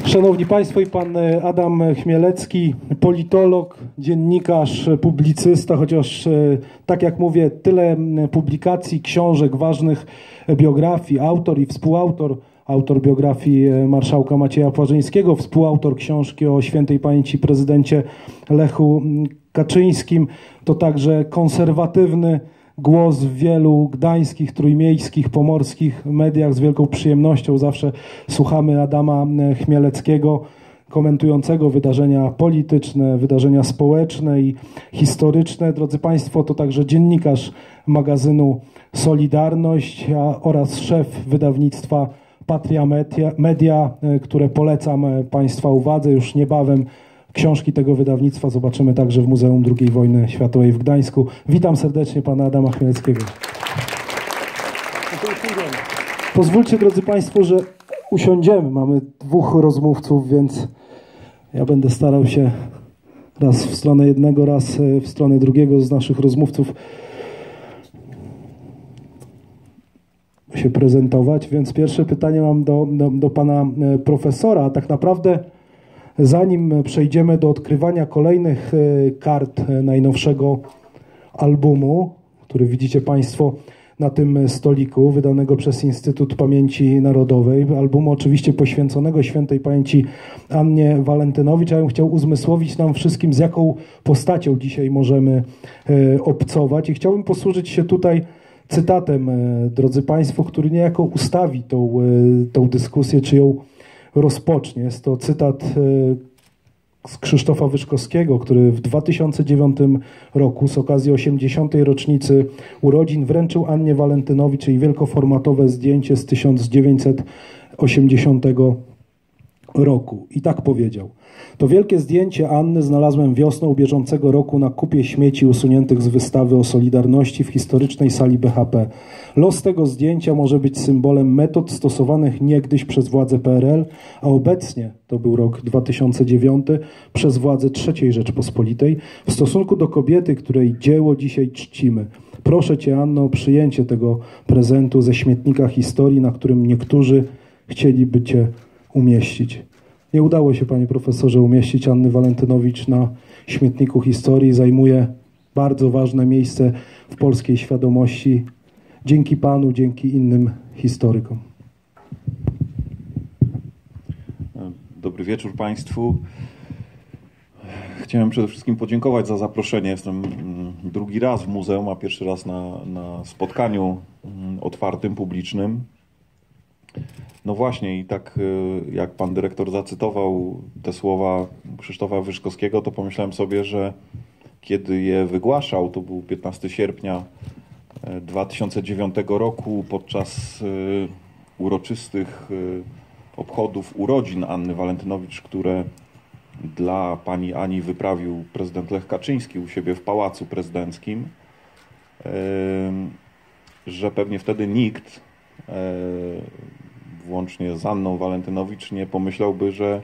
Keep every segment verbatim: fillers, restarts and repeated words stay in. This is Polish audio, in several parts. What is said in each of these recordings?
Szanowni Państwo, i pan Adam Chmielecki, politolog, dziennikarz, publicysta, chociaż tak jak mówię, tyle publikacji, książek, ważnych biografii, autor i współautor, autor biografii marszałka Macieja Płażyńskiego, współautor książki o świętej pamięci prezydencie Lechu Kaczyńskim, to także konserwatywny głos w wielu gdańskich, trójmiejskich, pomorskich mediach. Z wielką przyjemnością zawsze słuchamy Adama Chmieleckiego, komentującego wydarzenia polityczne, wydarzenia społeczne i historyczne. Drodzy Państwo, to także dziennikarz magazynu Solidarność oraz szef wydawnictwa Patria Media, Media, które polecam Państwa uwadze. Już niebawem książki tego wydawnictwa zobaczymy także w Muzeum drugiej Wojny Światowej w Gdańsku. Witam serdecznie pana Adama Chmieleckiego. Pozwólcie, drodzy Państwo, że usiądziemy. Mamy dwóch rozmówców, więc ja będę starał się raz w stronę jednego, raz w stronę drugiego z naszych rozmówców się prezentować. Więc pierwsze pytanie mam do, do, do pana profesora. Tak naprawdę zanim przejdziemy do odkrywania kolejnych kart najnowszego albumu, który widzicie Państwo na tym stoliku, wydanego przez Instytut Pamięci Narodowej, albumu oczywiście poświęconego świętej pamięci Annie Walentynowicz, ja bym chciał uzmysłowić nam wszystkim, z jaką postacią dzisiaj możemy obcować, i chciałbym posłużyć się tutaj cytatem, drodzy Państwo, który niejako ustawi tą, tą dyskusję, czy ją rozpocznie. Jest to cytat z Krzysztofa Wyszkowskiego, który w dwa tysiące dziewiątym roku z okazji osiemdziesiątej rocznicy urodzin wręczył Annie Walentynowicz jej wielkoformatowe zdjęcie z tysiąc dziewięćset osiemdziesiątego roku. I tak powiedział: to wielkie zdjęcie Anny znalazłem wiosną bieżącego roku na kupie śmieci usuniętych z wystawy o Solidarności w historycznej sali B H P. Los tego zdjęcia może być symbolem metod stosowanych niegdyś przez władze P R L, a obecnie, to był rok dwa tysiące dziewiąty, przez władze trzeciej Rzeczpospolitej w stosunku do kobiety, której dzieło dzisiaj czcimy. Proszę Cię, Anno, o przyjęcie tego prezentu ze śmietnika historii, na którym niektórzy chcieliby Cię umieścić. Nie udało się, panie profesorze, umieścić Anny Walentynowicz na śmietniku historii. Zajmuje bardzo ważne miejsce w polskiej świadomości. Dzięki panu, dzięki innym historykom. Dobry wieczór Państwu. Chciałem przede wszystkim podziękować za zaproszenie. Jestem drugi raz w muzeum, a pierwszy raz na, na spotkaniu otwartym, publicznym. No właśnie, i tak jak pan dyrektor zacytował te słowa Krzysztofa Wyszkowskiego, to pomyślałem sobie, że kiedy je wygłaszał, to był piętnastego sierpnia dwa tysiące dziewiątego roku, podczas uroczystych obchodów urodzin Anny Walentynowicz, które dla pani Ani wyprawił prezydent Lech Kaczyński u siebie w Pałacu Prezydenckim, że pewnie wtedy nikt, włącznie z Anną Walentynowicz, nie pomyślałby, że,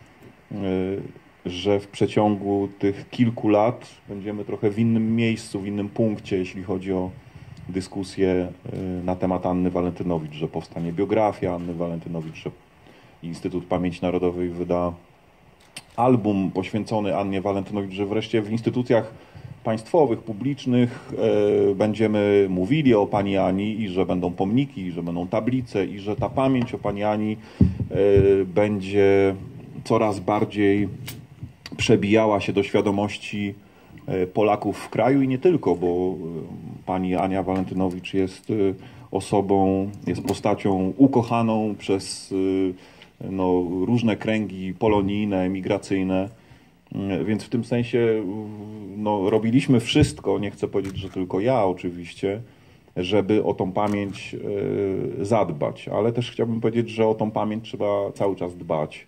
że w przeciągu tych kilku lat będziemy trochę w innym miejscu, w innym punkcie, jeśli chodzi o dyskusję na temat Anny Walentynowicz, że powstanie biografia Anny Walentynowicz, że Instytut Pamięci Narodowej wyda album poświęcony Annie Walentynowicz, że wreszcie w instytucjach państwowych, publicznych e, będziemy mówili o pani Ani i że będą pomniki, i że będą tablice, i że ta pamięć o pani Ani e, będzie coraz bardziej przebijała się do świadomości e, Polaków w kraju i nie tylko, bo e, pani Ania Walentynowicz jest e, osobą, jest postacią ukochaną przez e, no, różne kręgi polonijne, emigracyjne. Więc w tym sensie no, robiliśmy wszystko, nie chcę powiedzieć, że tylko ja oczywiście, żeby o tą pamięć y, zadbać. Ale też chciałbym powiedzieć, że o tą pamięć trzeba cały czas dbać.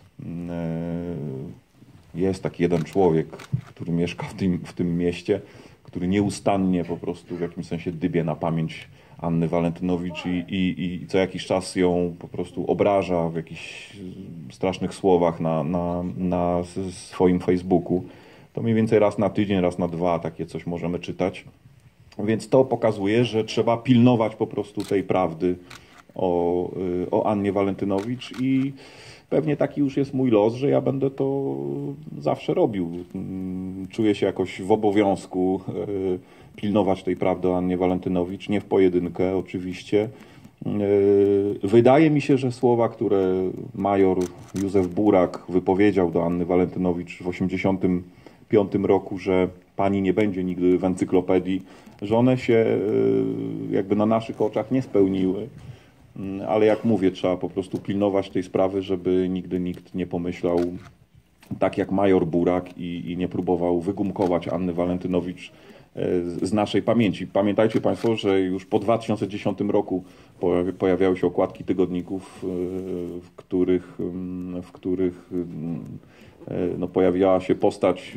Y, jest taki jeden człowiek, który mieszka w tym, w tym mieście, który nieustannie po prostu w jakimś sensie dybie na pamięć Anny Walentynowicz i, i, i co jakiś czas ją po prostu obraża w jakichś strasznych słowach na, na, na swoim Facebooku. To mniej więcej raz na tydzień, raz na dwa takie coś możemy czytać. Więc to pokazuje, że trzeba pilnować po prostu tej prawdy o, o Annie Walentynowicz i pewnie taki już jest mój los, że ja będę to zawsze robił. Czuję się jakoś w obowiązku pilnować tej prawdy o Annie Walentynowicz, nie w pojedynkę oczywiście. Wydaje mi się, że słowa, które major Józef Burak wypowiedział do Anny Walentynowicz w osiemdziesiątym piątym roku, że pani nie będzie nigdy w encyklopedii, że one się jakby na naszych oczach nie spełniły. Ale jak mówię, trzeba po prostu pilnować tej sprawy, żeby nigdy nikt nie pomyślał tak jak major Burak i, i nie próbował wygumkować Anny Walentynowicz z naszej pamięci. Pamiętajcie Państwo, że już po dwa tysiące dziesiątym roku pojawiały się okładki tygodników, w których, w których no, pojawiała się postać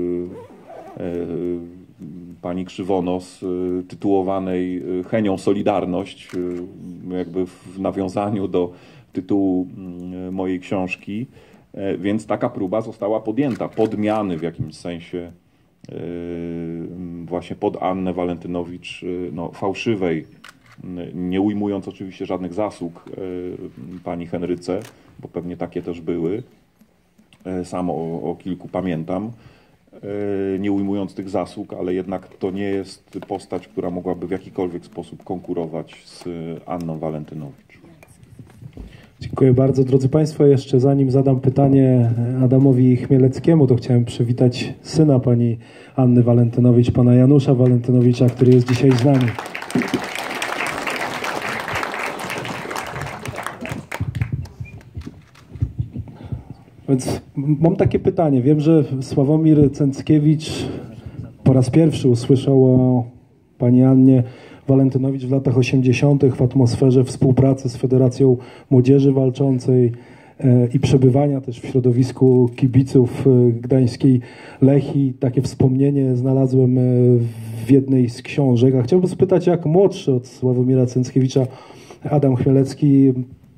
pani Krzywonos tytułowanej Henią Solidarność, jakby w nawiązaniu do tytułu mojej książki, więc taka próba została podjęta, podmiany w jakimś sensie właśnie pod Annę Walentynowicz, no, fałszywej, nie ujmując oczywiście żadnych zasług pani Henryce, bo pewnie takie też były, sam o, o kilku pamiętam, nie ujmując tych zasług, ale jednak to nie jest postać, która mogłaby w jakikolwiek sposób konkurować z Anną Walentynowicz. Dziękuję bardzo. Drodzy Państwo, jeszcze zanim zadam pytanie Adamowi Chmieleckiemu, to chciałem przywitać syna pani Anny Walentynowicz, pana Janusza Walentynowicza, który jest dzisiaj z nami. Więc mam takie pytanie. Wiem, że Sławomir Cęckiewicz po raz pierwszy usłyszał o pani Annie Walentynowicz w latach osiemdziesiątych w atmosferze współpracy z Federacją Młodzieży Walczącej i przebywania też w środowisku kibiców gdańskiej Lechii. Takie wspomnienie znalazłem w jednej z książek. A chciałbym spytać, jak młodszy od Sławomira Cęckiewicza Adam Chmielewski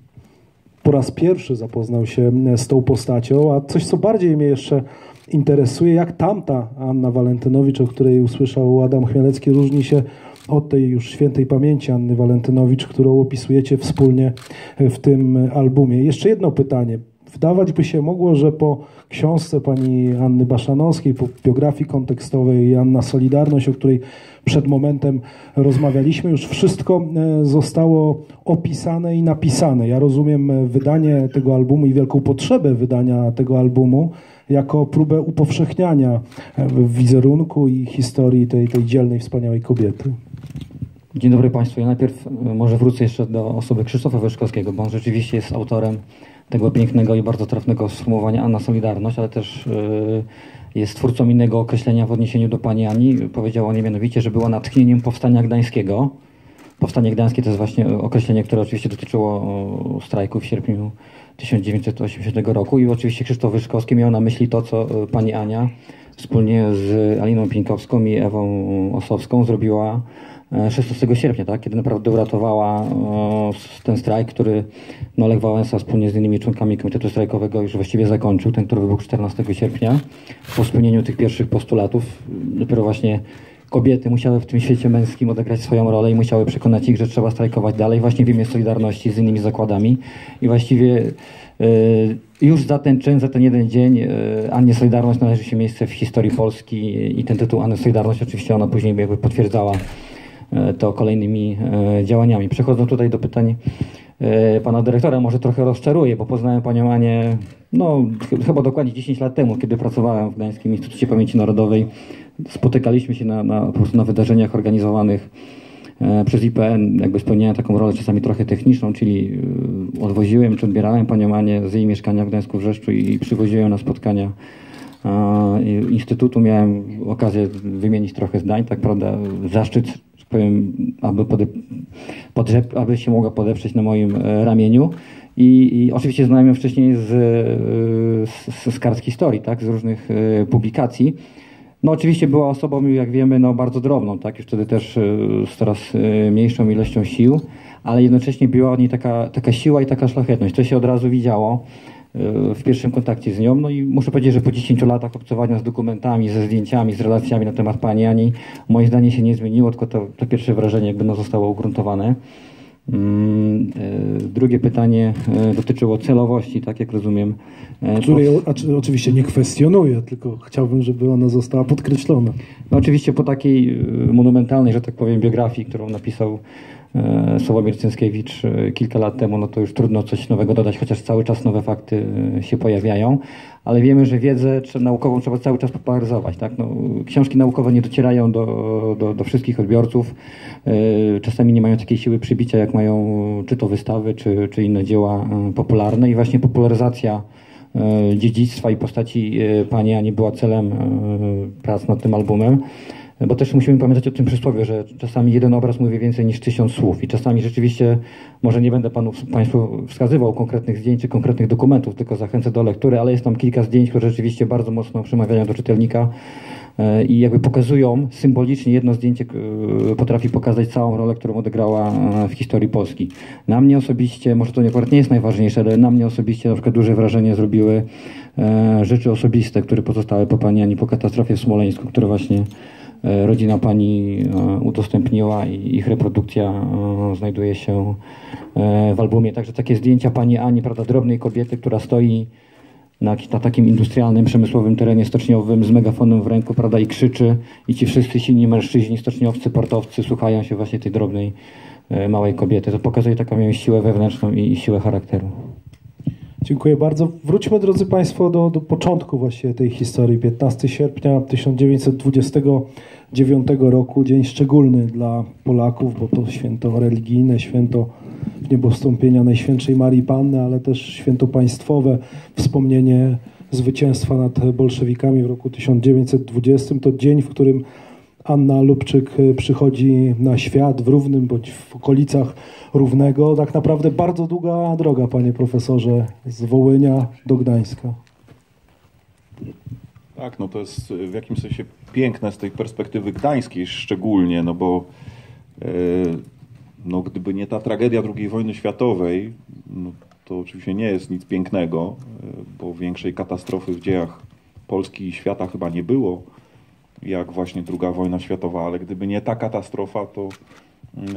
po raz pierwszy zapoznał się z tą postacią, a coś, co bardziej mnie jeszcze interesuje, jak tamta Anna Walentynowicz, o której usłyszał Adam Chmielewski, różni się od tej już świętej pamięci Anny Walentynowicz, którą opisujecie wspólnie w tym albumie. Jeszcze jedno pytanie. Wydawać by się mogło, że po książce pani Anny Baszanowskiej, po biografii kontekstowej Anna Solidarność, o której przed momentem rozmawialiśmy, już wszystko zostało opisane i napisane. Ja rozumiem wydanie tego albumu i wielką potrzebę wydania tego albumu jako próbę upowszechniania wizerunku i historii tej, tej dzielnej, wspaniałej kobiety. Dzień dobry Państwu. Ja najpierw może wrócę jeszcze do osoby Krzysztofa Wyszkowskiego, bo on rzeczywiście jest autorem tego pięknego i bardzo trafnego sformułowania Anna Solidarność, ale też jest twórcą innego określenia w odniesieniu do pani Ani. Powiedział o niej mianowicie, że była natchnieniem Powstania Gdańskiego. Powstanie Gdańskie to jest właśnie określenie, które oczywiście dotyczyło strajku w sierpniu tysiąc dziewięćset osiemdziesiątego roku i oczywiście Krzysztof Wyszkowski miał na myśli to, co pani Ania wspólnie z Aliną Pieńkowską i Ewą Osowską zrobiła szesnastego sierpnia, tak? Kiedy naprawdę uratowała ten strajk, który no, Lech Wałęsa wspólnie z innymi członkami Komitetu Strajkowego już właściwie zakończył, ten, który wybuchł czternastego sierpnia. Po spełnieniu tych pierwszych postulatów dopiero właśnie kobiety musiały w tym świecie męskim odegrać swoją rolę i musiały przekonać ich, że trzeba strajkować dalej właśnie w imię Solidarności z innymi zakładami. I właściwie y, już za ten czyn, za ten jeden dzień y, Annie Solidarność należy się miejsce w historii Polski i ten tytuł Anny Solidarność oczywiście ona później jakby potwierdzała y, to kolejnymi y, działaniami. Przechodząc tutaj do pytań y, pana dyrektora, może trochę rozczaruję, bo poznałem panią Anię no, ch chyba dokładnie dziesięć lat temu, kiedy pracowałem w Gdańskim Instytucie Pamięci Narodowej. Spotykaliśmy się na, na, po prostu na wydarzeniach organizowanych e, przez I P N. Jakby spełniałem taką rolę czasami trochę techniczną, czyli e, odwoziłem czy odbierałem panią Anię z jej mieszkania w Gdańsku-Wrzeszczu i, i przywoziłem na spotkania e, Instytutu. Miałem okazję wymienić trochę zdań, tak prawda, zaszczyt, że powiem, aby, pode, podrzep, aby się mogła podeprzeć na moim e, ramieniu. I, I oczywiście znałem ją wcześniej z, z, z kart historii, tak, z różnych e, publikacji. No oczywiście była osobą, jak wiemy, no bardzo drobną, tak, już wtedy też z coraz mniejszą ilością sił, ale jednocześnie była od niej taka, taka siła i taka szlachetność. To się od razu widziało w pierwszym kontakcie z nią. No i muszę powiedzieć, że po dziesięciu latach obcowania z dokumentami, ze zdjęciami, z relacjami na temat pani Ani, moje zdanie się nie zmieniło, tylko to, to pierwsze wrażenie jakby no zostało ugruntowane. Drugie pytanie dotyczyło celowości, tak jak rozumiem. Której oczywiście nie kwestionuję, tylko chciałbym, żeby ona została podkreślona. No oczywiście po takiej monumentalnej, że tak powiem, biografii, którą napisał Sławomir Cęckiewicz kilka lat temu, no to już trudno coś nowego dodać, chociaż cały czas nowe fakty się pojawiają, ale wiemy, że wiedzę naukową trzeba cały czas popularyzować. Tak? No, książki naukowe nie docierają do, do, do wszystkich odbiorców, czasami nie mają takiej siły przybicia, jak mają czy to wystawy, czy, czy inne dzieła popularne i właśnie popularyzacja dziedzictwa i postaci pani Ani była celem prac nad tym albumem. Bo też musimy pamiętać o tym przysłowie, że czasami jeden obraz mówi więcej niż tysiąc słów i czasami rzeczywiście, może nie będę panu, Państwu wskazywał konkretnych zdjęć czy konkretnych dokumentów, tylko zachęcę do lektury, ale jest tam kilka zdjęć, które rzeczywiście bardzo mocno przemawiają do czytelnika i jakby pokazują symbolicznie, jedno zdjęcie potrafi pokazać całą rolę, którą odegrała w historii Polski. Na mnie osobiście, może to akurat nie jest najważniejsze, ale na mnie osobiście na przykład duże wrażenie zrobiły rzeczy osobiste, które pozostały po pani Ani po katastrofie w Smoleńsku, które właśnie rodzina pani udostępniła i ich reprodukcja znajduje się w albumie. Także takie zdjęcia pani Ani, prawda, drobnej kobiety, która stoi na, na takim industrialnym, przemysłowym terenie stoczniowym z megafonem w ręku, prawda, i krzyczy i ci wszyscy silni mężczyźni, stoczniowcy, portowcy słuchają się właśnie tej drobnej, małej kobiety. To pokazuje taką miałem siłę wewnętrzną i, i siłę charakteru. Dziękuję bardzo. Wróćmy, drodzy Państwo, do, do początku właściwie tej historii. piętnastego sierpnia tysiąc dziewięćset dwudziestego dziewiątego roku, dzień szczególny dla Polaków, bo to święto religijne, święto niebowstąpienia Najświętszej Marii Panny, ale też święto państwowe, wspomnienie zwycięstwa nad bolszewikami w roku tysiąc dziewięćset dwudziestym. To dzień, w którym Anna Lubczyk przychodzi na świat w Równym bądź w okolicach Równego. Tak naprawdę bardzo długa droga, panie profesorze, z Wołynia do Gdańska. Tak, no to jest w jakimś sensie piękne z tej perspektywy gdańskiej szczególnie, no bo yy, no gdyby nie ta tragedia drugiej wojny światowej, no to oczywiście nie jest nic pięknego, yy, bo większej katastrofy w dziejach Polski i świata chyba nie było, jak właśnie druga wojna światowa, ale gdyby nie ta katastrofa, to yy, yy,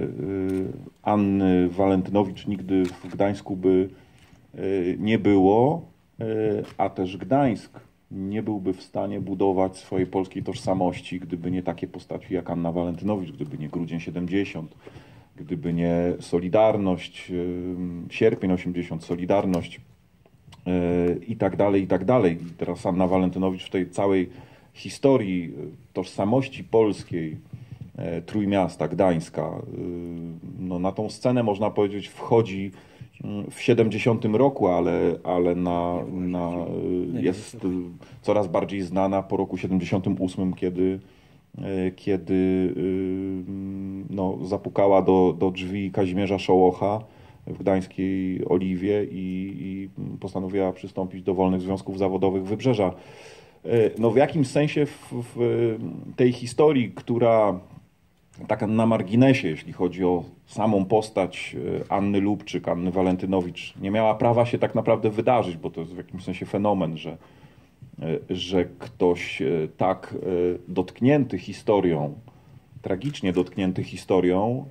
Anny Walentynowicz nigdy w Gdańsku by yy, nie było, yy, a też Gdańsk nie byłby w stanie budować swojej polskiej tożsamości, gdyby nie takie postaci jak Anna Walentynowicz, gdyby nie Grudzień siedemdziesiąt, gdyby nie Solidarność, Sierpień osiemdziesiąt, Solidarność i tak dalej, i tak dalej. I teraz Anna Walentynowicz w tej całej historii tożsamości polskiej, Trójmiasta, Gdańska, no na tą scenę można powiedzieć wchodzi w siedemdziesiątym roku, ale, ale na, na, jest coraz bardziej znana po roku siedemdziesiątym ósmym, kiedy, kiedy no, zapukała do, do drzwi Kazimierza Szołocha w gdańskiej Oliwie i, i postanowiła przystąpić do wolnych związków zawodowych Wybrzeża. No, w jakimś sensie w, w tej historii, która tak na marginesie, jeśli chodzi o samą postać Anny Lubczyk, Anny Walentynowicz, nie miała prawa się tak naprawdę wydarzyć, bo to jest w jakimś sensie fenomen, że, że ktoś tak dotknięty historią, tragicznie dotknięty historią,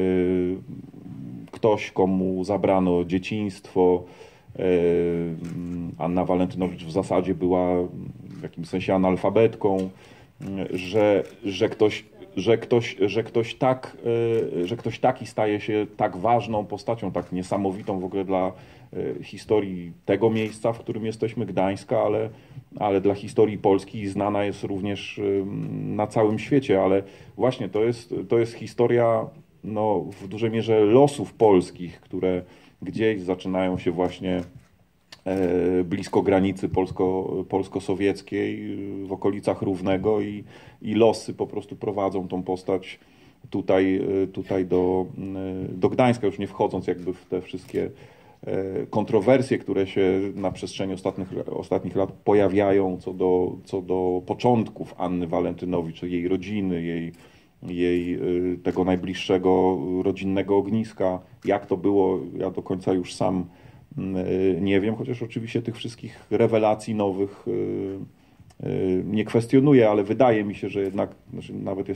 ktoś, komu zabrano dzieciństwo, Anna Walentynowicz w zasadzie była w jakimś sensie analfabetką, że, że ktoś Że ktoś, że, ktoś tak, że ktoś taki staje się tak ważną postacią, tak niesamowitą w ogóle dla historii tego miejsca, w którym jesteśmy, Gdańska, ale, ale dla historii Polski i znana jest również na całym świecie. Ale właśnie to jest, to jest historia no, w dużej mierze losów polskich, które gdzieś zaczynają się właśnie blisko granicy polsko, polsko-sowieckiej, w okolicach Równego i, i losy po prostu prowadzą tą postać tutaj, tutaj do, do Gdańska, już nie wchodząc jakby w te wszystkie kontrowersje, które się na przestrzeni ostatnich, ostatnich lat pojawiają co do, co do początków Anny Walentynowicz, jej rodziny, jej, jej tego najbliższego rodzinnego ogniska. Jak to było, ja do końca już sam nie wiem, chociaż oczywiście tych wszystkich rewelacji nowych nie kwestionuję, ale wydaje mi się, że jednak, znaczy nawet jestem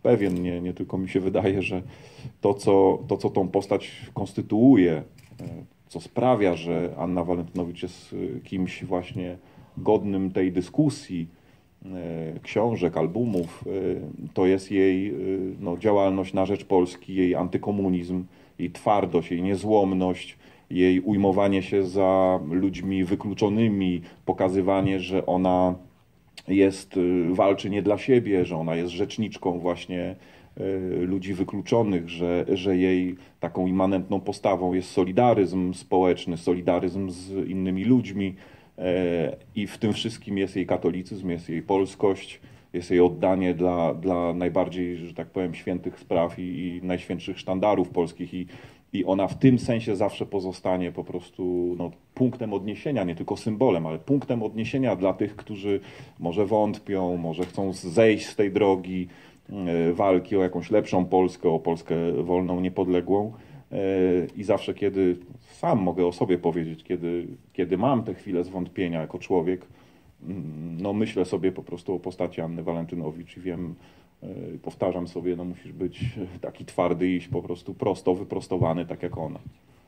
pewien, nie, nie tylko mi się wydaje, że to co, to, co tą postać konstytuuje, co sprawia, że Anna Walentynowicz jest kimś właśnie godnym tej dyskusji, książek, albumów, to jest jej no, działalność na rzecz Polski, jej antykomunizm, jej twardość, jej niezłomność, jej ujmowanie się za ludźmi wykluczonymi, pokazywanie, że ona jest, walczy nie dla siebie, że ona jest rzeczniczką właśnie ludzi wykluczonych, że, że jej taką immanentną postawą jest solidaryzm społeczny, solidaryzm z innymi ludźmi i w tym wszystkim jest jej katolicyzm, jest jej polskość, jest jej oddanie dla, dla najbardziej, że tak powiem, świętych spraw i, i najświętszych sztandarów polskich i, i ona w tym sensie zawsze pozostanie po prostu no, punktem odniesienia, nie tylko symbolem, ale punktem odniesienia dla tych, którzy może wątpią, może chcą zejść z tej drogi walki o jakąś lepszą Polskę, o Polskę wolną, niepodległą. I zawsze, kiedy sam mogę o sobie powiedzieć, kiedy, kiedy mam te chwile zwątpienia jako człowiek, no myślę sobie po prostu o postaci Anny Walentynowicz i wiem, powtarzam sobie, no musisz być taki twardy i iść po prostu prosto, wyprostowany, tak jak ona.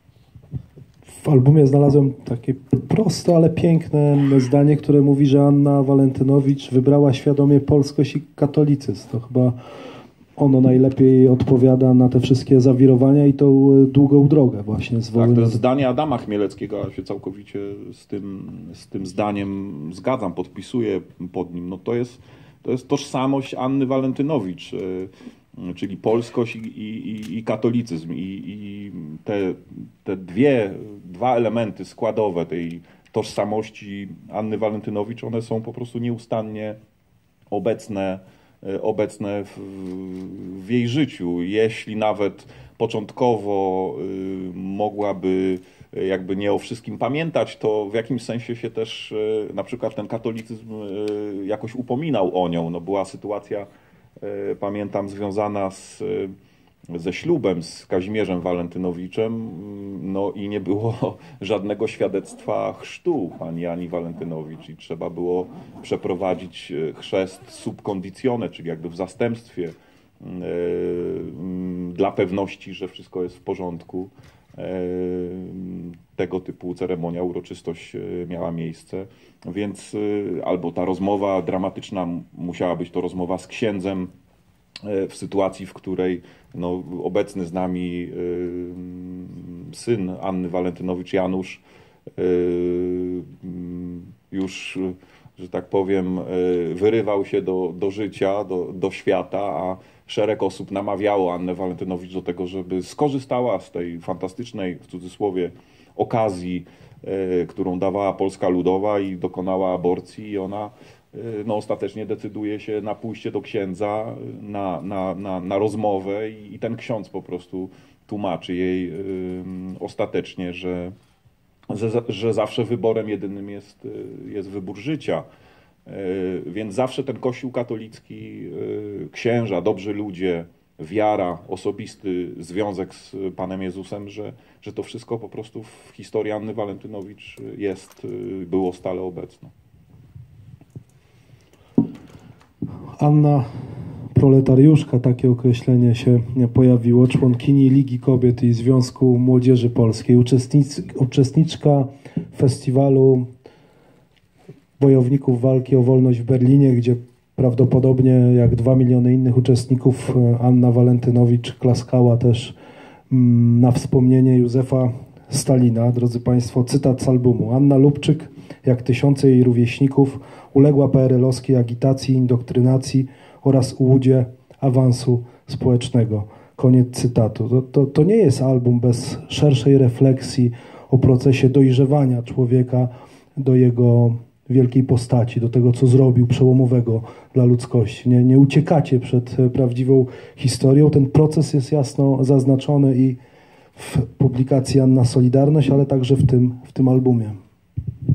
W albumie znalazłem takie proste, ale piękne zdanie, które mówi, że Anna Walentynowicz wybrała świadomie polskość i katolicyzm. To chyba ono najlepiej odpowiada na te wszystkie zawirowania i tą długą drogę właśnie. Tak, to jest zdanie Adama Chmieleckiego, ja się całkowicie z tym, z tym zdaniem zgadzam, podpisuję pod nim. No to jest, to jest tożsamość Anny Walentynowicz, czyli polskość i, i, i katolicyzm. I, i te, te dwie, dwa elementy składowe tej tożsamości Anny Walentynowicz, one są po prostu nieustannie obecne, obecne w, w jej życiu. Jeśli nawet początkowo y, mogłaby jakby nie o wszystkim pamiętać, to w jakimś sensie się też y, na przykład ten katolicyzm y, jakoś upominał o nią. No, była sytuacja, y, pamiętam, związana z, ze ślubem z Kazimierzem Walentynowiczem, no i nie było żadnego świadectwa chrztu pani Ani Walentynowicz i trzeba było przeprowadzić chrzest sub conditione, czyli jakby w zastępstwie, dla pewności, że wszystko jest w porządku. Tego typu ceremonia, uroczystość miała miejsce, więc albo ta rozmowa dramatyczna musiała być to rozmowa z księdzem w sytuacji, w której no, obecny z nami syn Anny Walentynowicz, Janusz, już, że tak powiem, wyrywał się do, do życia, do, do świata, a szereg osób namawiało Annę Walentynowicz do tego, żeby skorzystała z tej fantastycznej, w cudzysłowie, okazji, którą dawała Polska Ludowa i dokonała aborcji i ona no, ostatecznie decyduje się na pójście do księdza, na, na, na, na rozmowę i, i ten ksiądz po prostu tłumaczy jej y, ostatecznie, że, że, że zawsze wyborem jedynym jest, jest wybór życia. Y, więc zawsze ten Kościół katolicki, y, księża, dobrzy ludzie, wiara, osobisty związek z Panem Jezusem, że, że to wszystko po prostu w historii Anny Walentynowicz jest, y, było stale obecne. Anna Proletariuszka, takie określenie się pojawiło, członkini Ligi Kobiet i Związku Młodzieży Polskiej, uczestnic, uczestniczka festiwalu bojowników walki o wolność w Berlinie, gdzie prawdopodobnie jak dwa miliony innych uczestników Anna Walentynowicz klaskała też na wspomnienie Józefa Stalina. Drodzy Państwo, cytat z albumu. Anna Lubczyk, jak tysiące jej rówieśników, uległa P R L-owskiej agitacji, indoktrynacji oraz ułudzie awansu społecznego. Koniec cytatu. To, to, to nie jest album bez szerszej refleksji o procesie dojrzewania człowieka do jego wielkiej postaci, do tego, co zrobił przełomowego dla ludzkości. Nie, nie uciekacie przed prawdziwą historią. Ten proces jest jasno zaznaczony i w publikacji Anna Solidarność, ale także w tym, w tym albumie.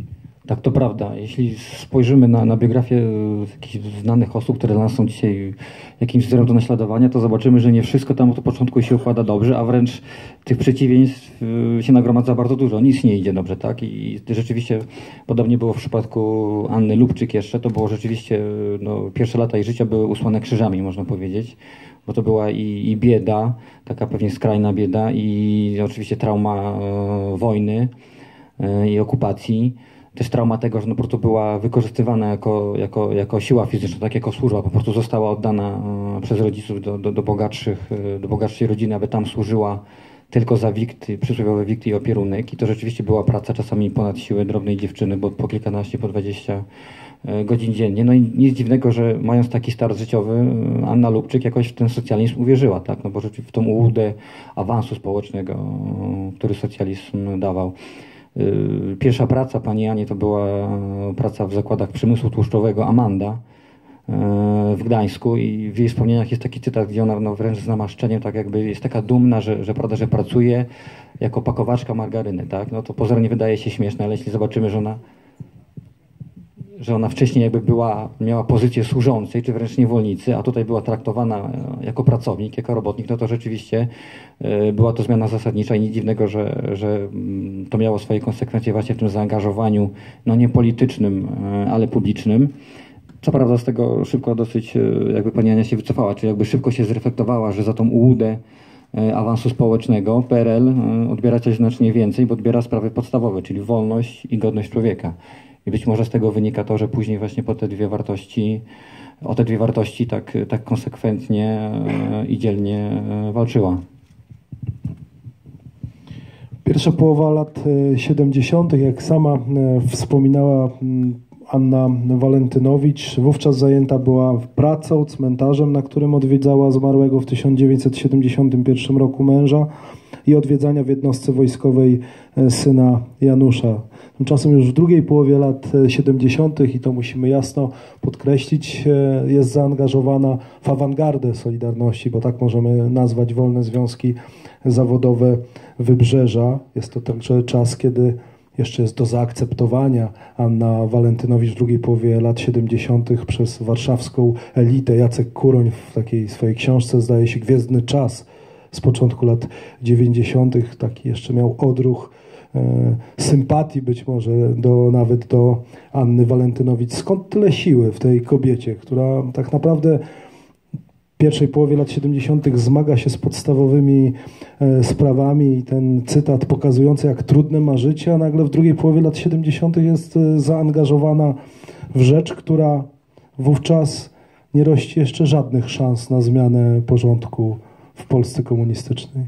Tak, to prawda. Jeśli spojrzymy na, na biografię jakichś znanych osób, które dla nas są dzisiaj jakimś wzorem do naśladowania, to zobaczymy, że nie wszystko tam od początku się układa dobrze, a wręcz tych przeciwieństw się nagromadza bardzo dużo. Nic nie idzie dobrze, tak? I rzeczywiście podobnie było w przypadku Anny Lubczyk jeszcze. To było rzeczywiście, no, pierwsze lata jej życia były usłane krzyżami, można powiedzieć, bo to była i, i bieda, taka pewnie skrajna bieda, i oczywiście trauma e, wojny e, i okupacji. Też trauma tego, że no po prostu była wykorzystywana jako, jako, jako siła fizyczna, tak jako służba. Po prostu została oddana przez rodziców do, do, do, bogatszych, do bogatszej rodziny, aby tam służyła tylko za wikty, przysłowiowe wikty i opierunek. I to rzeczywiście była praca czasami ponad siłę drobnej dziewczyny, bo po kilkanaście, po dwadzieścia godzin dziennie. No i nic dziwnego, że mając taki start życiowy, Anna Lubczyk jakoś w ten socjalizm uwierzyła, tak? No bo rzeczywiście w tą ułudę awansu społecznego, który socjalizm dawał. Pierwsza praca pani Ani to była praca w zakładach przemysłu tłuszczowego Amanda w Gdańsku, i w jej wspomnieniach jest taki cytat, gdzie ona no, wręcz z namaszczeniem tak jakby jest taka dumna, że, że, prawda, że pracuje jako pakowaczka margaryny, tak? No to pozornie wydaje się śmieszne, ale jeśli zobaczymy, że ona że ona wcześniej jakby była, miała pozycję służącej, czy wręcz niewolnicy, a tutaj była traktowana jako pracownik, jako robotnik, no to rzeczywiście była to zmiana zasadnicza i nic dziwnego, że, że to miało swoje konsekwencje właśnie w tym zaangażowaniu, no nie politycznym, ale publicznym. Co prawda z tego szybko dosyć jakby pani Ania się wycofała, czyli jakby szybko się zreflektowała, że za tą ułudę awansu społecznego P R L odbiera coś znacznie więcej, bo odbiera sprawy podstawowe, czyli wolność i godność człowieka. I być może z tego wynika to, że później właśnie po te dwie wartości, o te dwie wartości tak, tak konsekwentnie i dzielnie walczyła. Pierwsza połowa lat siedemdziesiątych, jak sama wspominała Anna Walentynowicz, wówczas zajęta była pracą, cmentarzem, na którym odwiedzała zmarłego w tysiąc dziewięćset siedemdziesiątym pierwszym roku męża, i odwiedzania w jednostce wojskowej syna Janusza. Tymczasem już w drugiej połowie lat siedemdziesiątych, i to musimy jasno podkreślić, jest zaangażowana w awangardę Solidarności, bo tak możemy nazwać wolne związki zawodowe Wybrzeża. Jest to także czas, kiedy jeszcze jest do zaakceptowania Anna Walentynowicz w drugiej połowie lat siedemdziesiątych przez warszawską elitę. Jacek Kuroń w takiej swojej książce, zdaje się, Gwiezdny czas, z początku lat dziewięćdziesiątych taki jeszcze miał odruch e, sympatii być może do, nawet do Anny Walentynowicz. Skąd tyle siły w tej kobiecie, która tak naprawdę w pierwszej połowie lat siedemdziesiątych zmaga się z podstawowymi e, sprawami, i ten cytat pokazujący, jak trudne ma życie, a nagle w drugiej połowie lat siedemdziesiątych jest e, zaangażowana w rzecz, która wówczas nie rości jeszcze żadnych szans na zmianę porządku w Polsce komunistycznej.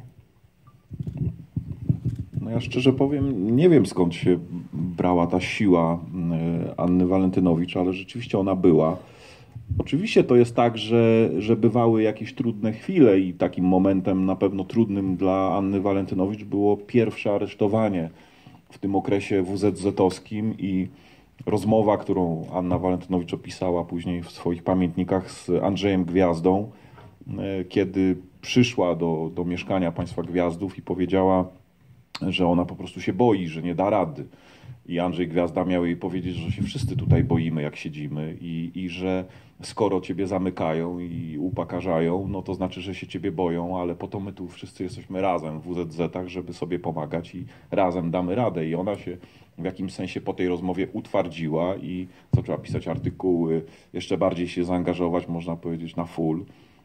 No ja szczerze powiem, nie wiem, skąd się brała ta siła Anny Walentynowicz, ale rzeczywiście ona była. Oczywiście to jest tak, że, że bywały jakieś trudne chwile, i takim momentem na pewno trudnym dla Anny Walentynowicz było pierwsze aresztowanie w tym okresie W Z Z-owskim i rozmowa, którą Anna Walentynowicz opisała później w swoich pamiętnikach z Andrzejem Gwiazdą, kiedy przyszła do, do mieszkania państwa Gwiazdów i powiedziała, że ona po prostu się boi, że nie da rady. I Andrzej Gwiazda miał jej powiedzieć, że się wszyscy tutaj boimy, jak siedzimy, i, i że skoro ciebie zamykają i upakarzają, no to znaczy, że się ciebie boją, ale po to my tu wszyscy jesteśmy razem w W Z Z-ach, żeby sobie pomagać, i razem damy radę. I ona się w jakimś sensie po tej rozmowie utwardziła i zaczęła pisać artykuły, jeszcze bardziej się zaangażować, można powiedzieć, na full.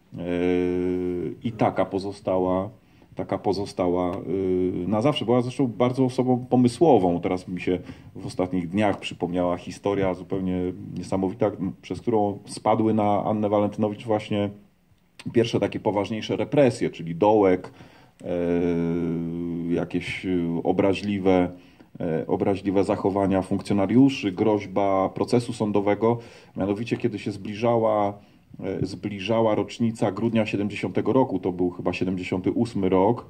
I taka pozostała, taka pozostała na zawsze. Była zresztą bardzo osobą pomysłową. Teraz mi się w ostatnich dniach przypomniała historia zupełnie niesamowita, przez którą spadły na Annę Walentynowicz właśnie pierwsze takie poważniejsze represje, czyli dołek, jakieś obraźliwe, obraźliwe zachowania funkcjonariuszy, groźba procesu sądowego. Mianowicie, kiedy się zbliżała zbliżała rocznica grudnia siedemdziesiątego roku, to był chyba siedemdziesiąty ósmy rok,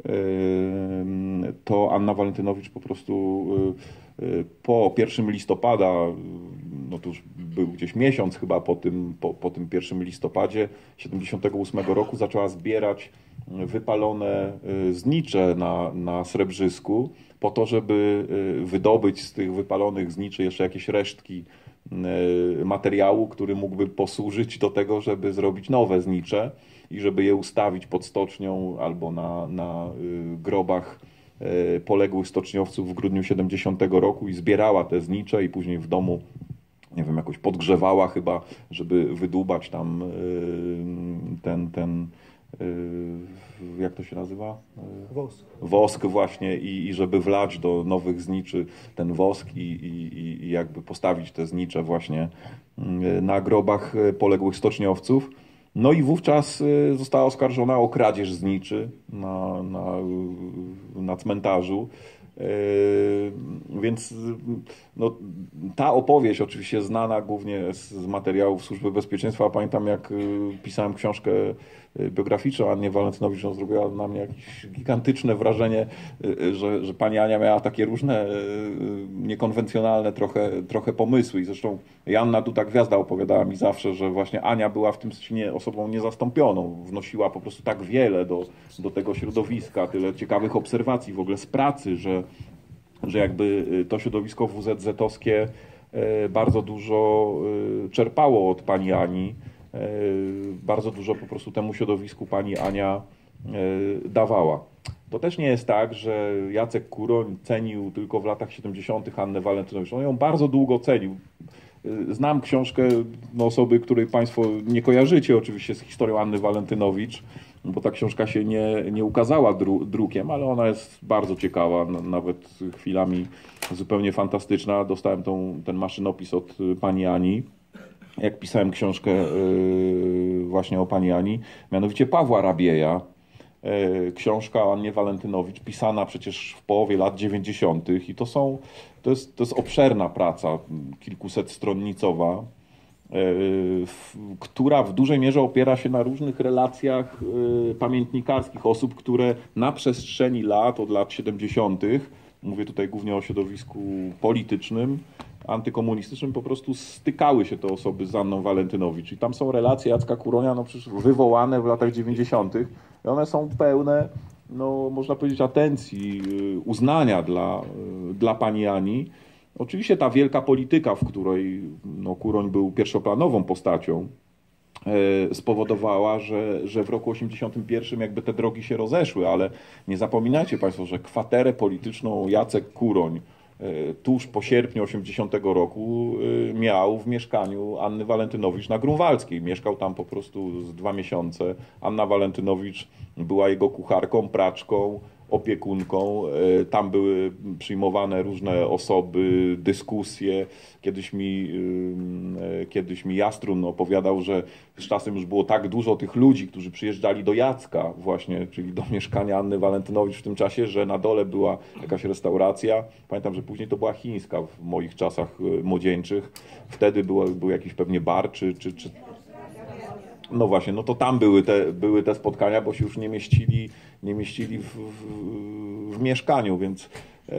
to Anna Walentynowicz po prostu po pierwszego listopada, no to już był gdzieś miesiąc chyba po tym, po, po tym pierwszym listopadzie siedemdziesiątego ósmego roku, zaczęła zbierać wypalone znicze na, na Srebrzysku po to, żeby wydobyć z tych wypalonych zniczy jeszcze jakieś resztki materiału, który mógłby posłużyć do tego, żeby zrobić nowe znicze i żeby je ustawić pod stocznią albo na, na grobach poległych stoczniowców w grudniu siedemdziesiątego roku i zbierała te znicze i później w domu, nie wiem, jakoś podgrzewała chyba, żeby wydłubać tam ten, ten jak to się nazywa? Wosk. Wosk właśnie i, i żeby wlać do nowych zniczy ten wosk i, i, i jakby postawić te znicze właśnie na grobach poległych stoczniowców. No i wówczas została oskarżona o kradzież zniczy na, na, na cmentarzu. Yy, więc no, ta opowieść oczywiście znana głównie z, z materiałów Służby Bezpieczeństwa. Pamiętam, jak y, pisałem książkę biograficzną Annie Walentynowicz, no, zrobiła na mnie jakieś gigantyczne wrażenie, y, że, że pani Ania miała takie różne y, niekonwencjonalne trochę, trochę pomysły i zresztą Joanna Duda Gwiazda opowiadała mi zawsze, że właśnie Ania była w tym sensie osobą niezastąpioną, wnosiła po prostu tak wiele do, do tego środowiska, tyle ciekawych obserwacji w ogóle z pracy, że że jakby to środowisko W Z Z-owskie bardzo dużo czerpało od pani Ani, bardzo dużo po prostu temu środowisku pani Ania dawała. To też nie jest tak, że Jacek Kuroń cenił tylko w latach siedemdziesiątych Annę Walentynowicz. On ją bardzo długo cenił. Znam książkę no, osoby, której Państwo nie kojarzycie oczywiście z historią Anny Walentynowicz, bo ta książka się nie, nie ukazała dru, drukiem, ale ona jest bardzo ciekawa, nawet chwilami zupełnie fantastyczna. Dostałem tą, ten maszynopis od pani Ani, jak pisałem książkę yy, właśnie o pani Ani, mianowicie Pawła Rabieja. Yy, książka o Annie Walentynowicz, pisana przecież w połowie lat dziewięćdziesiątych i to są, to jest, to jest obszerna praca, kilkusetstronnicowa, która w dużej mierze opiera się na różnych relacjach pamiętnikarskich osób, które na przestrzeni lat, od lat siedemdziesiątych, mówię tutaj głównie o środowisku politycznym, antykomunistycznym, po prostu stykały się te osoby z Anną Walentynowicz. I tam są relacje Jacka Kuronia no przecież wywołane w latach dziewięćdziesiątych i one są pełne, no można powiedzieć, atencji, uznania dla, dla pani Ani. Oczywiście ta wielka polityka, w której no, Kuroń był pierwszoplanową postacią, e, spowodowała, że, że w roku osiemdziesiątym pierwszym jakby te drogi się rozeszły, ale nie zapominajcie Państwo, że kwaterę polityczną Jacek Kuroń e, tuż po sierpniu osiemdziesiątego roku e, miał w mieszkaniu Anny Walentynowicz na Grunwaldzkiej. Mieszkał tam po prostu z dwa miesiące. Anna Walentynowicz była jego kucharką, praczką, opiekunką. Tam były przyjmowane różne osoby, dyskusje. Kiedyś mi, kiedyś mi Jastrun opowiadał, że z czasem już było tak dużo tych ludzi, którzy przyjeżdżali do Jacka właśnie, czyli do mieszkania Anny Walentynowicz w tym czasie, że na dole była jakaś restauracja. Pamiętam, że później to była chińska w moich czasach młodzieńczych. Wtedy było, był jakiś pewnie bar czy, czy, czy no właśnie, no to tam były te, były te spotkania, bo się już nie mieścili, nie mieścili w, w, w mieszkaniu, więc yy,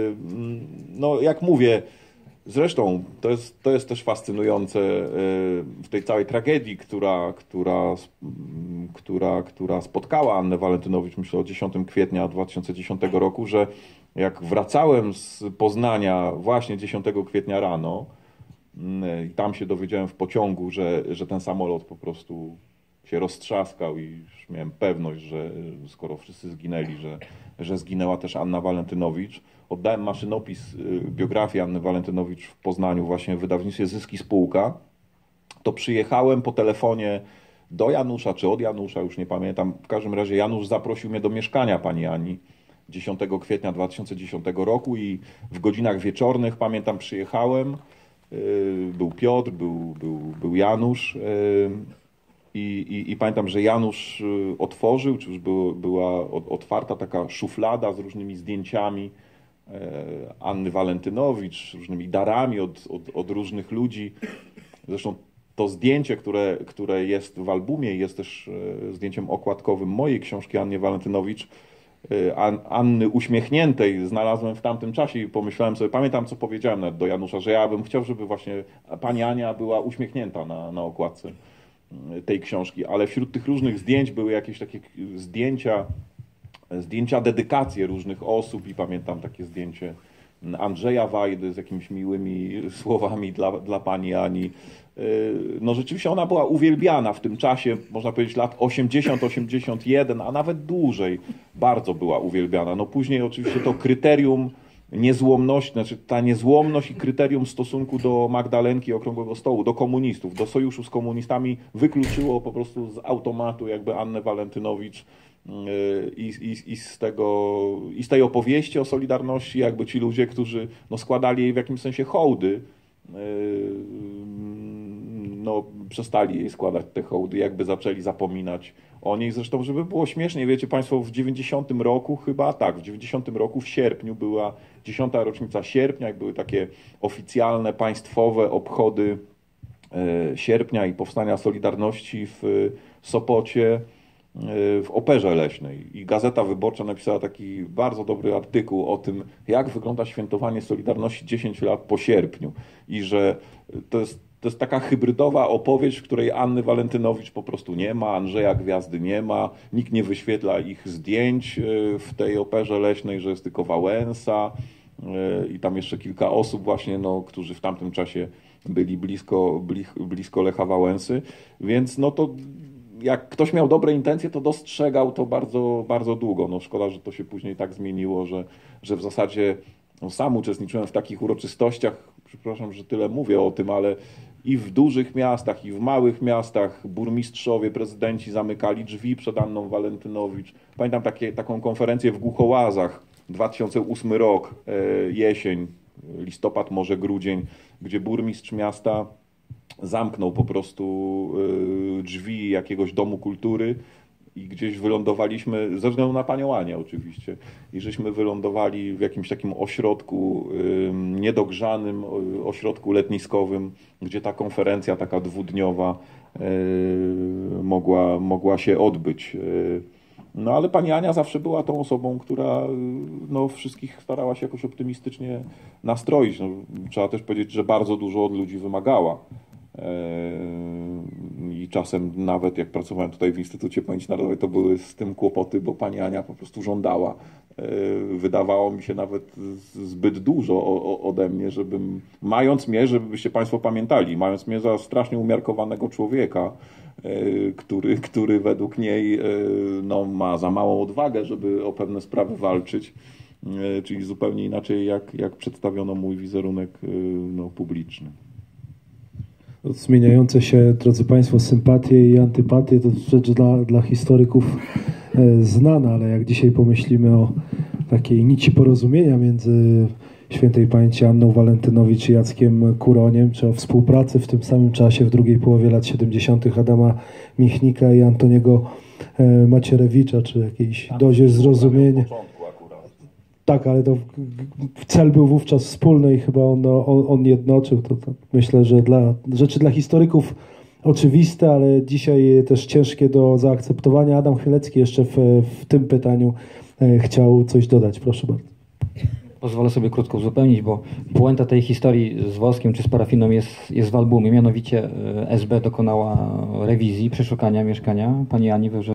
no jak mówię, zresztą to jest, to jest też fascynujące yy, w tej całej tragedii, która, która, która, która spotkała Annę Walentynowicz, myślę o dziesiątego kwietnia dwa tysiące dziesiątego roku, że jak wracałem z Poznania właśnie dziesiątego kwietnia rano, i tam się dowiedziałem w pociągu, że, że ten samolot po prostu się roztrzaskał i już miałem pewność, że skoro wszyscy zginęli, że, że zginęła też Anna Walentynowicz. Oddałem maszynopis biografii Anny Walentynowicz w Poznaniu właśnie w wydawnictwie Zyski Spółka. To przyjechałem po telefonie do Janusza, czy od Janusza, już nie pamiętam. W każdym razie Janusz zaprosił mnie do mieszkania pani Ani dziesiątego kwietnia dwa tysiące dziesiątego roku i w godzinach wieczornych, pamiętam, przyjechałem. Był Piotr, był, był, był Janusz i, i, i pamiętam, że Janusz otworzył, czy już było, była otwarta taka szuflada z różnymi zdjęciami Anny Walentynowicz, różnymi darami od, od, od różnych ludzi. Zresztą to zdjęcie, które, które jest w albumie, jest też zdjęciem okładkowym mojej książki Annie Walentynowicz, Anny uśmiechniętej, znalazłem w tamtym czasie i pomyślałem sobie, pamiętam co powiedziałem nawet do Janusza, że ja bym chciał, żeby właśnie pani Ania była uśmiechnięta na, na okładce tej książki, ale wśród tych różnych zdjęć były jakieś takie zdjęcia zdjęcia, dedykacje różnych osób i pamiętam takie zdjęcie Andrzeja Wajdy z jakimiś miłymi słowami dla, dla pani Ani. No rzeczywiście ona była uwielbiana w tym czasie, można powiedzieć lat osiemdziesiąt osiemdziesiąt jeden, a nawet dłużej bardzo była uwielbiana. No później oczywiście to kryterium niezłomności, znaczy ta niezłomność i kryterium w stosunku do Magdalenki Okrągłego Stołu, do komunistów, do sojuszu z komunistami wykluczyło po prostu z automatu jakby Annę Walentynowicz i, i, i, z tego, i z tej opowieści o Solidarności jakby ci ludzie, którzy no, składali jej w jakimś sensie hołdy, no, przestali jej składać te hołdy, jakby zaczęli zapominać o niej. Zresztą, żeby było śmiesznie, wiecie Państwo, w dziewięćdziesiątym roku chyba, tak, w dziewięćdziesiątym roku w sierpniu była dziesiąta rocznica sierpnia, jak były takie oficjalne, państwowe obchody sierpnia i powstania Solidarności w Sopocie, w Operze Leśnej. I Gazeta Wyborcza napisała taki bardzo dobry artykuł o tym, jak wygląda świętowanie Solidarności dziesięć lat po sierpniu. I że to jest, to jest taka hybrydowa opowieść, w której Anny Walentynowicz po prostu nie ma, Andrzeja Gwiazdy nie ma, nikt nie wyświetla ich zdjęć w tej Operze Leśnej, że jest tylko Wałęsa i tam jeszcze kilka osób właśnie, no, którzy w tamtym czasie byli blisko, blisko Lecha Wałęsy. Więc no to jak ktoś miał dobre intencje, to dostrzegał to bardzo, bardzo długo. No szkoda, że to się później tak zmieniło, że, że w zasadzie no sam uczestniczyłem w takich uroczystościach, przepraszam, że tyle mówię o tym, ale i w dużych miastach, i w małych miastach burmistrzowie, prezydenci zamykali drzwi przed Anną Walentynowicz. Pamiętam takie, taką konferencję w Głuchołazach, dwa tysiące ósmy rok, jesień, listopad, może grudzień, gdzie burmistrz miasta zamknął po prostu drzwi jakiegoś domu kultury i gdzieś wylądowaliśmy, ze względu na panią Anię oczywiście, i żeśmy wylądowali w jakimś takim ośrodku niedogrzanym, ośrodku letniskowym, gdzie ta konferencja taka dwudniowa mogła, mogła się odbyć. No ale pani Ania zawsze była tą osobą, która no, wszystkich starała się jakoś optymistycznie nastroić. No, trzeba też powiedzieć, że bardzo dużo od ludzi wymagała. I czasem nawet jak pracowałem tutaj w Instytucie Pamięci Narodowej, to były z tym kłopoty, bo pani Ania po prostu żądała. Wydawało mi się nawet zbyt dużo ode mnie, żebym, mając mnie, żebyście Państwo pamiętali, mając mnie za strasznie umiarkowanego człowieka, który, który według niej no, ma za małą odwagę, żeby o pewne sprawy walczyć, czyli zupełnie inaczej jak, jak przedstawiono mój wizerunek no, publiczny. Zmieniające się, drodzy Państwo, sympatie i antypatie to rzecz dla, dla historyków znana, ale jak dzisiaj pomyślimy o takiej nici porozumienia między świętej pamięci Anną Walentynowicz i Jackiem Kuroniem, czy o współpracy w tym samym czasie, w drugiej połowie lat siedemdziesiątych Adama Michnika i Antoniego Macierewicza, czy jakiejś dozie zrozumienia. Tak, ale to cel był wówczas wspólny i chyba on, on, on jednoczył. To, to myślę, że dla rzeczy dla historyków oczywiste, ale dzisiaj też ciężkie do zaakceptowania. Adam Chmielewski jeszcze w, w tym pytaniu chciał coś dodać. Proszę bardzo. Pozwolę sobie krótko uzupełnić, bo puenta tej historii z Woskiem czy z parafiną jest, jest w albumie. Mianowicie S B dokonała rewizji, przeszukania mieszkania pani Ani we